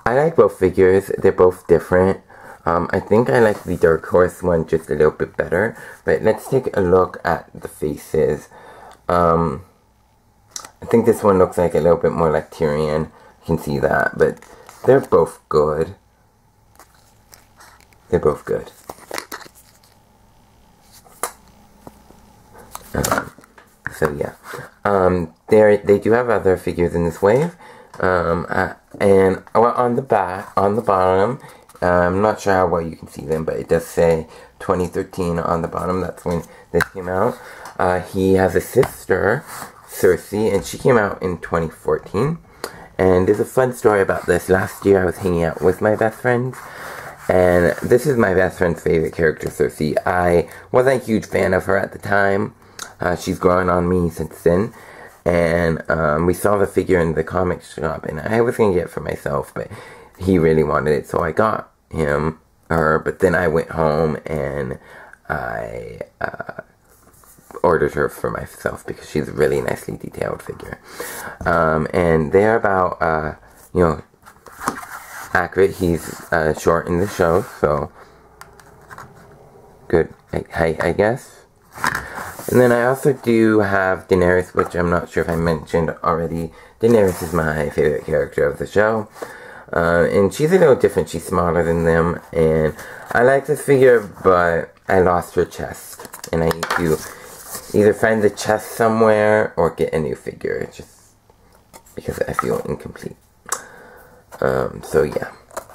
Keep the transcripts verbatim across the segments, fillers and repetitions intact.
I like both figures. They're both different. Um, I think I like the Dark Horse one just a little bit better. But let's take a look at the faces. Um, I think this one looks like a little bit more like Tyrion. You can see that. But they're both good. They're both good. Um, so yeah. Um, they they do have other figures in this wave. Um, uh, and well, on the back, on the bottom, uh, I'm not sure how well you can see them, but it does say twenty thirteen on the bottom. That's when this came out. Uh, he has a sister, Cersei, and she came out in twenty fourteen. And there's a fun story about this. Last year I was hanging out with my best friends, and this is my best friend's favorite character, Cersei. I wasn't a huge fan of her at the time. Uh, she's grown on me since then. And um, we saw the figure in the comic shop, and I was going to get it for myself, but he really wanted it, so I got him, her, but then I went home and I uh, ordered her for myself because she's a really nicely detailed figure. Um, and they're about, uh, you know, accurate. He's uh, short in the show, so good height, I guess. And then I also do have Daenerys, which I'm not sure if I mentioned already. Daenerys is my favorite character of the show. Uh, and she's a little different. She's smaller than them. And I like this figure, but I lost her chest. And I need to either find the chest somewhere or get a new figure. Just because I feel incomplete. Um, so yeah.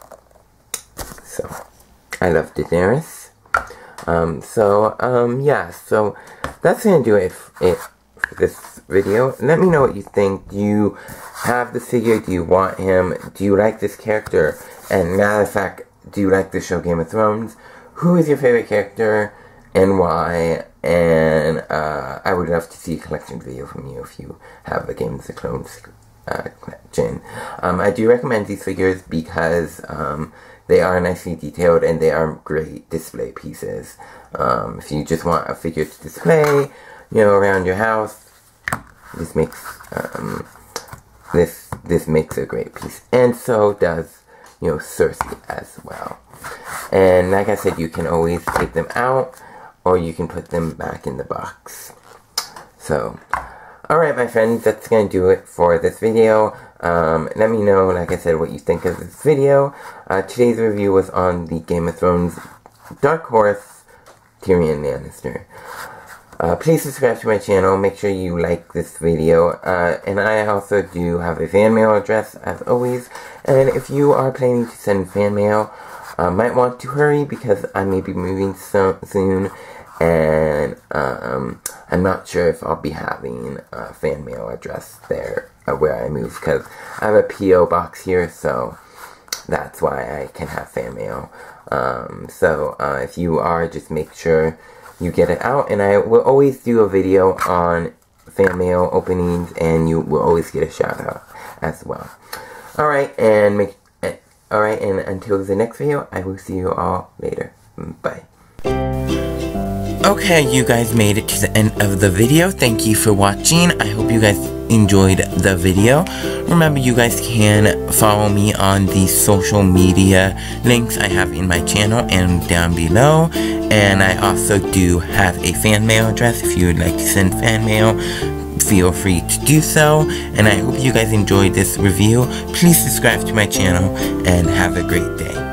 So, I love Daenerys. Um, so, um, yeah, so that's gonna do it, it for this video. Let me know what you think. Do you have this figure? Do you want him? Do you like this character? And matter of fact, do you like the show Game of Thrones? Who is your favorite character and why? And, uh, I would love to see a collection video from you if you have a Game of Thrones uh, collection. Um, I do recommend these figures because, um, they are nicely detailed and they are great display pieces. Um, if you just want a figure to display, you know, around your house, this makes um, this this makes a great piece. And so does, you know, Cersei as well. And like I said, you can always take them out or you can put them back in the box. So, alright my friends, that's gonna do it for this video. Um, let me know, like I said, what you think of this video. Uh, today's review was on the Game of Thrones Dark Horse Tyrion Lannister. Uh, please subscribe to my channel, make sure you like this video, uh, and I also do have a fan mail address, as always, and if you are planning to send fan mail, uh, might want to hurry because I may be moving so soon, and um, I'm not sure if I'll be having a fan mail address there uh, where I move, because I have a P O box here, so that's why I can have fan mail. Um, so uh, if you are, just make sure you get it out, and I will always do a video on fan mail openings, and you will always get a shout out as well. Alright, and make alright, and until the next video, I will see you all later. Bye. Okay, you guys made it to the end of the video. Thank you for watching. I hope you guys enjoyed the video. Remember, you guys can follow me on the social media links I have in my channel and down below. And I also do have a fan mail address. If you would like to send fan mail, feel free to do so. And I hope you guys enjoyed this review. Please subscribe to my channel and have a great day.